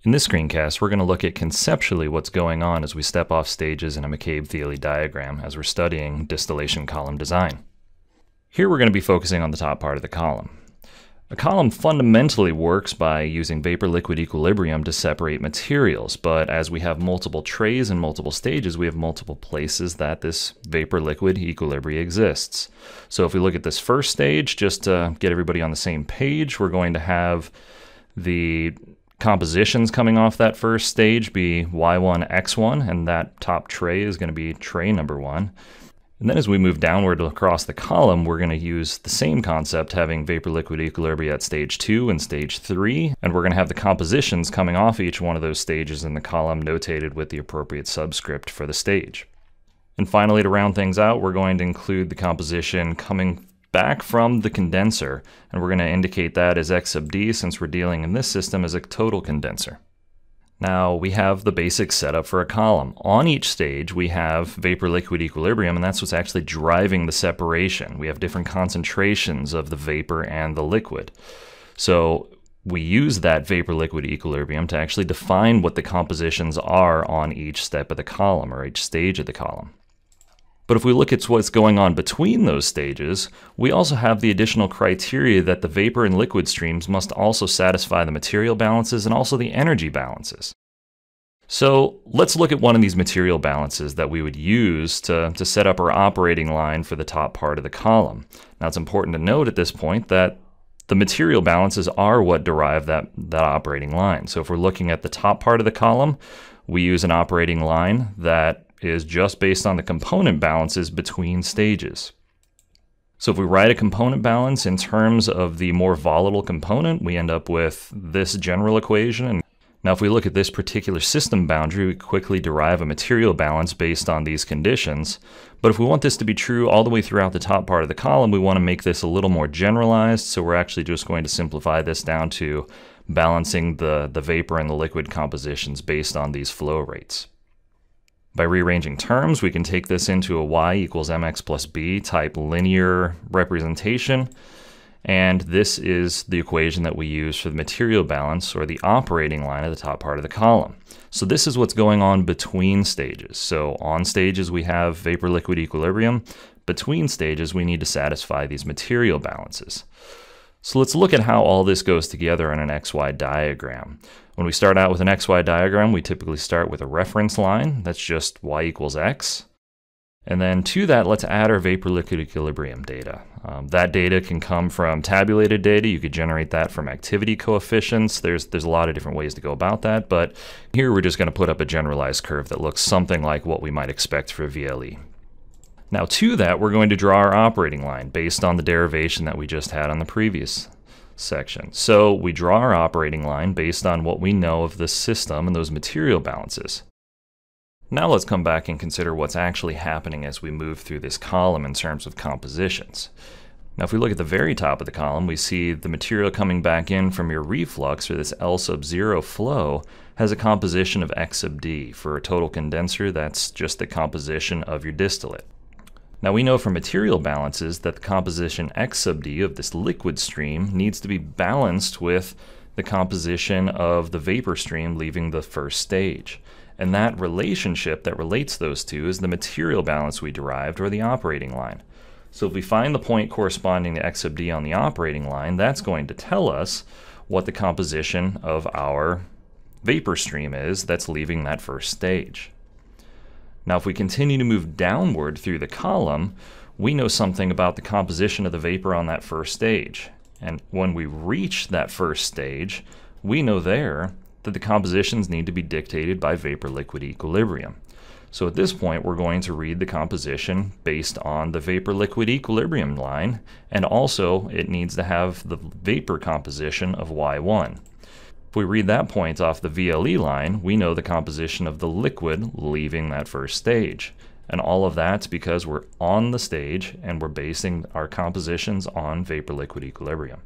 In this screencast, we're going to look at conceptually what's going on as we step off stages in a McCabe-Thiele diagram as we're studying distillation column design. Here we're going to be focusing on the top part of the column. A column fundamentally works by using vapor-liquid equilibrium to separate materials, but as we have multiple trays and multiple stages, we have multiple places that this vapor-liquid equilibrium exists. So if we look at this first stage, just to get everybody on the same page, we're going to have the compositions coming off that first stage be Y1, X1, and that top tray is going to be tray number 1. And then as we move downward across the column, we're going to use the same concept, having vapor-liquid equilibrium at stage 2 and stage 3, and we're going to have the compositions coming off each one of those stages in the column notated with the appropriate subscript for the stage. And finally, to round things out, we're going to include the composition coming back from the condenser, and we're going to indicate that as X sub D since we're dealing in this system as a total condenser. Now we have the basic setup for a column. On each stage we have vapor-liquid equilibrium, and that's what's actually driving the separation. We have different concentrations of the vapor and the liquid. So we use that vapor-liquid equilibrium to actually define what the compositions are on each step of the column or each stage of the column. But if we look at what's going on between those stages, we also have the additional criteria that the vapor and liquid streams must also satisfy the material balances and also the energy balances. So let's look at one of these material balances that we would use to set up our operating line for the top part of the column. Now it's important to note at this point that the material balances are what derive that operating line. So if we're looking at the top part of the column, we use an operating line that is just based on the component balances between stages. So if we write a component balance in terms of the more volatile component, we end up with this general equation. And now if we look at this particular system boundary, we quickly derive a material balance based on these conditions. But if we want this to be true all the way throughout the top part of the column, we want to make this a little more generalized. So we're actually just going to simplify this down to balancing the vapor and the liquid compositions based on these flow rates. By rearranging terms, we can take this into a y equals mx plus b type linear representation, and this is the equation that we use for the material balance or the operating line at the top part of the column. So this is what's going on between stages. So on stages we have vapor-liquid equilibrium. Between stages we need to satisfy these material balances. So let's look at how all this goes together on an XY diagram. When we start out with an XY diagram, we typically start with a reference line. That's just y equals x. And then to that, let's add our vapor-liquid equilibrium data. That data can come from tabulated data. You could generate that from activity coefficients. There's a lot of different ways to go about that, but here we're just going to put up a generalized curve that looks something like what we might expect for VLE. Now to that, we're going to draw our operating line based on the derivation that we just had on the previous section. So we draw our operating line based on what we know of the system and those material balances. Now let's come back and consider what's actually happening as we move through this column in terms of compositions. Now if we look at the very top of the column, we see the material coming back in from your reflux, or this L sub 0 flow, has a composition of X sub D. For a total condenser, that's just the composition of your distillate. Now we know from material balances that the composition X sub D of this liquid stream needs to be balanced with the composition of the vapor stream leaving the first stage. And that relationship that relates those two is the material balance we derived, or the operating line. So if we find the point corresponding to X sub D on the operating line, that's going to tell us what the composition of our vapor stream is that's leaving that first stage. Now if we continue to move downward through the column, we know something about the composition of the vapor on that first stage. And when we reach that first stage, we know there that the compositions need to be dictated by vapor-liquid equilibrium. So at this point we're going to read the composition based on the vapor-liquid equilibrium line, and also it needs to have the vapor composition of Y1. If we read that point off the VLE line, we know the composition of the liquid leaving that first stage. And all of that's because we're on the stage and we're basing our compositions on vapor-liquid equilibrium.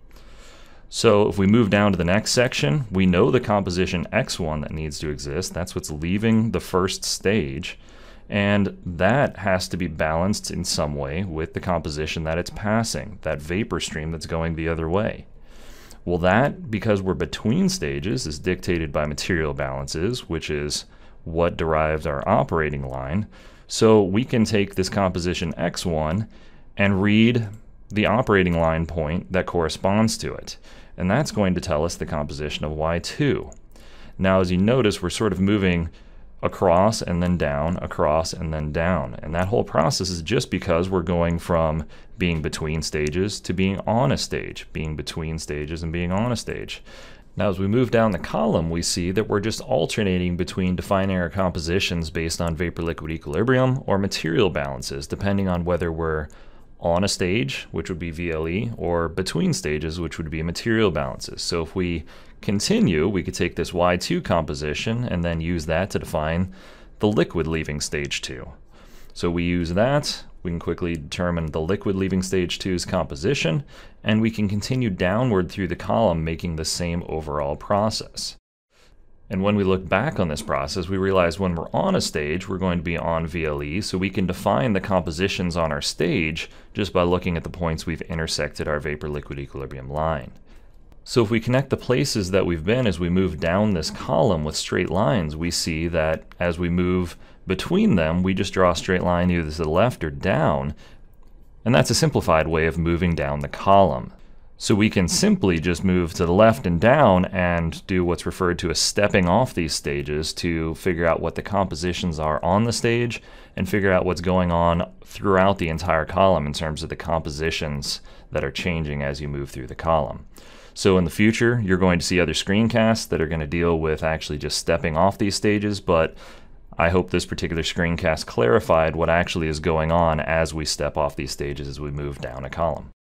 So if we move down to the next section, we know the composition X1 that needs to exist. That's what's leaving the first stage. And that has to be balanced in some way with the composition that it's passing, that vapor stream that's going the other way. Well, that, because we're between stages, is dictated by material balances, which is what derives our operating line. So we can take this composition X1 and read the operating line point that corresponds to it. And that's going to tell us the composition of Y2. Now, as you notice, we're sort of moving across and then down, across and then down. And that whole process is just because we're going from being between stages to being on a stage, being between stages and being on a stage. Now, as we move down the column, we see that we're just alternating between defining our compositions based on vapor-liquid equilibrium or material balances, depending on whether we're on a stage, which would be VLE, or between stages, which would be material balances. So if we continue, we could take this Y2 composition and then use that to define the liquid leaving stage 2. So we use that, we can quickly determine the liquid leaving stage 2's composition, and we can continue downward through the column, making the same overall process. And when we look back on this process, we realize when we're on a stage, we're going to be on VLE, so we can define the compositions on our stage just by looking at the points we've intersected our vapor-liquid equilibrium line. So if we connect the places that we've been as we move down this column with straight lines, we see that as we move between them, we just draw a straight line either to the left or down, and that's a simplified way of moving down the column. So we can simply just move to the left and down and do what's referred to as stepping off these stages to figure out what the compositions are on the stage and figure out what's going on throughout the entire column in terms of the compositions that are changing as you move through the column. So in the future, you're going to see other screencasts that are going to deal with actually just stepping off these stages, but I hope this particular screencast clarified what actually is going on as we step off these stages as we move down a column.